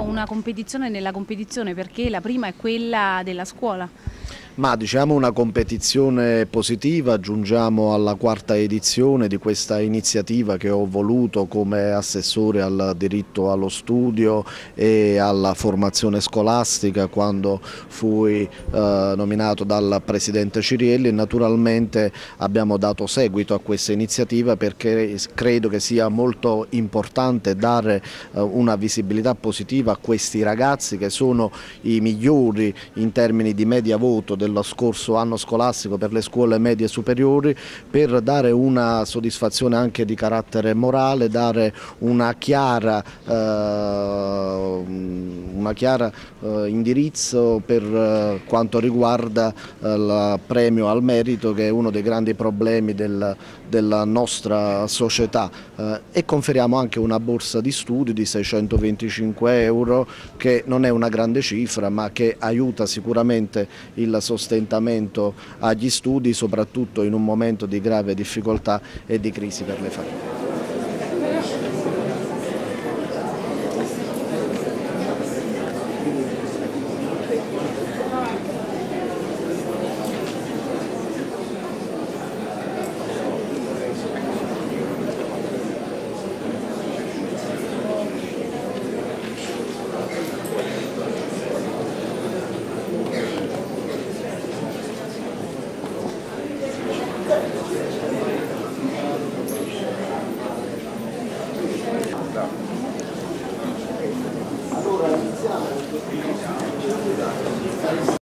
po' una competizione nella competizione, perché la prima è quella della scuola. Ma diciamo una competizione positiva, giungiamo alla quarta edizione di questa iniziativa che ho voluto come assessore al diritto allo studio e alla formazione scolastica quando fui nominato dal Presidente Cirielli, e naturalmente abbiamo dato seguito a questa iniziativa perché credo che sia molto importante dare una visibilità positiva a questi ragazzi che sono i migliori in termini di media voto dello scorso anno scolastico per le scuole medie superiori, per dare una soddisfazione anche di carattere morale, dare una chiara indirizzo per quanto riguarda il premio al merito, che è uno dei grandi problemi della nostra società, e conferiamo anche una borsa di studio di 625 euro, che non è una grande cifra ma che aiuta sicuramente il sostentamento agli studi, soprattutto in un momento di grave difficoltà e di crisi per le famiglie.